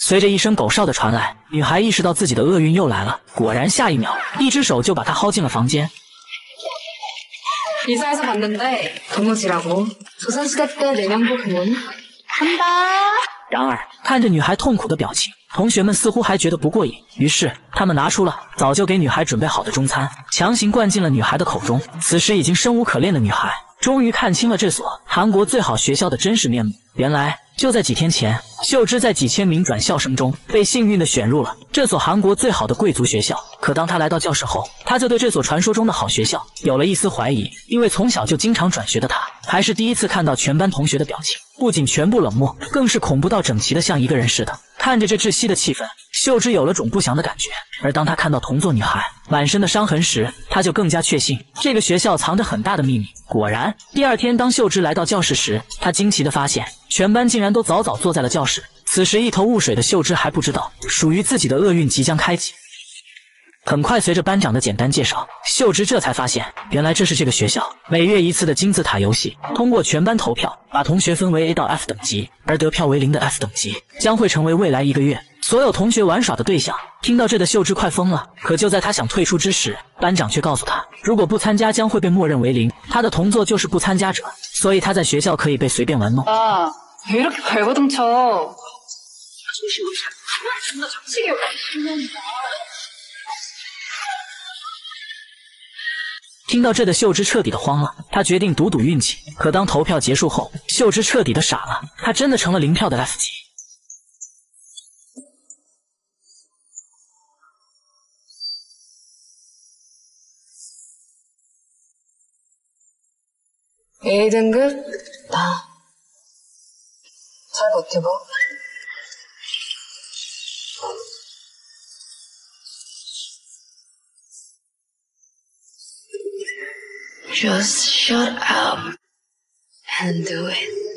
随着一声狗哨的传来，女孩意识到自己的厄运又来了。果然，下一秒，一只手就把她薅进了房间。 기사에서 봤는데 도무지라고 조선시대 때 내명부 부모님 한다. 然而，看着女孩痛苦的表情，同学们似乎还觉得不过瘾，于是他们拿出了早就给女孩准备好的中餐，强行灌进了女孩的口中。此时已经生无可恋的女孩，终于看清了这所韩国最好学校的真实面目。原来，就在几天前，秀芝在几千名转校生中被幸运地选入了这所韩国最好的贵族学校。可当她来到教室后，她就对这所传说中的好学校有了一丝怀疑，因为从小就经常转学的她，还是第一次看到全班同学的表情，不仅全部冷漠，更是恐怖到整齐的像一个人似的。看着这窒息的气氛，秀芝有了种不祥的感觉。而当她看到同座女孩满身的伤痕时，她就更加确信这个学校藏着很大的秘密。果然，第二天当秀芝来到教室时，她惊奇地发现全班竟然都早早坐在了教室。此时一头雾水的秀芝还不知道，属于自己的厄运即将开启。很快，随着班长的简单介绍，秀芝这才发现，原来这是这个学校每月一次的金字塔游戏。通过全班投票，把同学分为 A 到 F 等级，而得票为0的 F 等级将会成为未来1个月所有同学玩耍的对象。听到这的秀芝快疯了，可就在她想退出之时，班长却告诉她，如果不参加将会被默認为0，她的同座就是不参加者，所以她在学校可以被随便玩弄。 아, 왜 이렇게 발버둥쳐? 정식이 왜 听到这的秀芝彻底的慌了，她决定赌赌运气。可当投票结束后，秀芝彻底的傻了，她真的成了0票的 F 级。 A 등급 나 잘 버텨봐. Just shut up and do it.